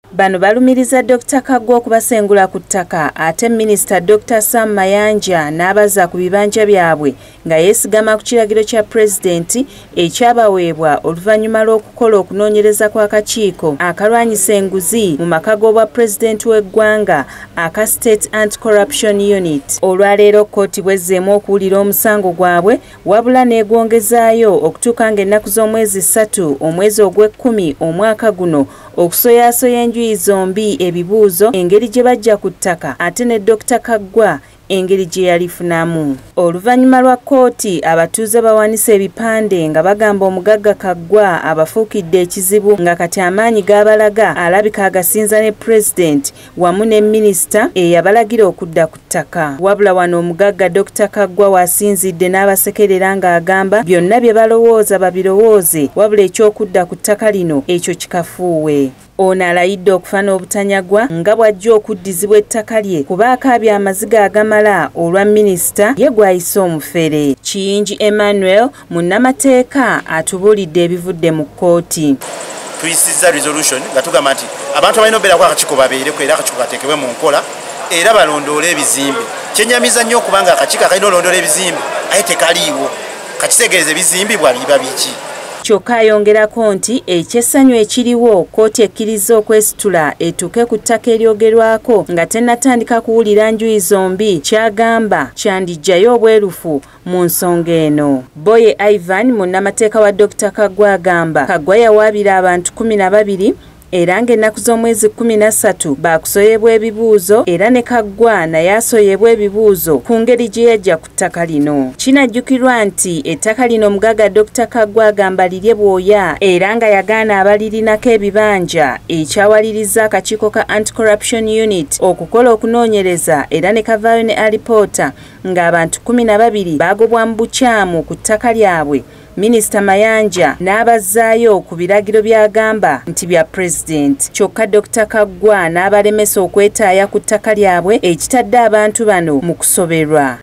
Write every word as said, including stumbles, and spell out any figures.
Bano balumiriza Doctor Kaggwa okubasengula ku ttaka ate Minister Doctor Sam Mayanja n'abaza ku bibanja byabwe nga yeesigama ku kiragiro kya Pulezidenti ekyabaweebwa oluvannyuma lw'okukola okunoonyereza kw'akakiiko akalwanyisa enguzi mu maka g'obwa Pulezidenti w'eggwanga aka State Anti-Corruption Unit. Olwaleero kkooti bwezzeemu okuwulira omusango gwabwe wabula n'egwongezaayo okutuuka ng'ennaku z'omwezi ssatu omwezi ogw'ekkumi omwaka guno okusoyaasoya enjuyi zombi ebibuuzo engeri gye bajja ku ttaka ate ne Doctor Kaggwa engeri gye yalifunamu. Oluvannyuma lwa kkooti abatuuze bawanise ebipande nga bagamba omugagga Kaggwa abafuukidde ekizibu nga kati amaanyi g'abalaga alabika agasinza ne Pulezidenti wamu ne Minisita eyabalagira okudda ku ttaka. Wabula wano omugagga Doctor Kaggwa wasinzidde n'abasekerera ng'agamba byonna bye balowooza babirowooze wabula eky'okudda ku ttaka lino ekyo kikafuuwe. Ono alayidde okufa n'obutanyagwa nga bw'ajja okuddizibwa ettaka lye kuba akaabya amaziga agamala olwa Minisita ye gw'ayise omufere. Kiyingi Emmanuel munnamateeka atubuulidde ebivudde mu kkooti. Tuyisizza resolution nga tugamba nti abantu abalina obeerako akakiiko babeereko era akakiiko kateekebwe mu nkola era balondoole ebizimbe. Kyennyamiza nnyo okubanga akakiiko akalina olondoola ebizimbe aye tekaliiwo kakitegeeze bizimbibwa biba biki. Kyokka ayongerako nti ekyessanyu ekiriwo kkooti ekkiriza okwesitula etuuke ku ttaka eryogerwako nga tennatandika kuwulira njuyi zombi kyagamba kyandijjayo obwerufu mu nsonga eno. Boye Ivan munnamateeka wa Doctor Kaggwa agamba Kaggwa yawaabira abantu kumi na babiri era ng'ennaku z'omwezi kumi na ssatu baakusoyebwa ebibuuzo era ne Kaggwa naye asoyebwa ebibuuzo ku ngeri gye yajja ku ttaka lino. Kinajjukirwa nti ettaka lino omugagga Doctor Kaggwa agamba lirye bwoya era nga yagaana abalirinako ebibanja ekyawaliriza akakiiko ka Anti-Corruption Unit okukola okunoonyereza era ne kavaayo ne alipoota ng'abantu kumi na babiri baagobwa mu bukyamu ku ttaka lyabwe. Minisita Mayanja n'abazzaayo ku biragiro by'agamba nti bya Pulezidenti. Kyokka Doctor Kaggwa n'abalemesa okwetaaya ku ttaka lyabwe ekitadde abantu bano mu kusoberwa.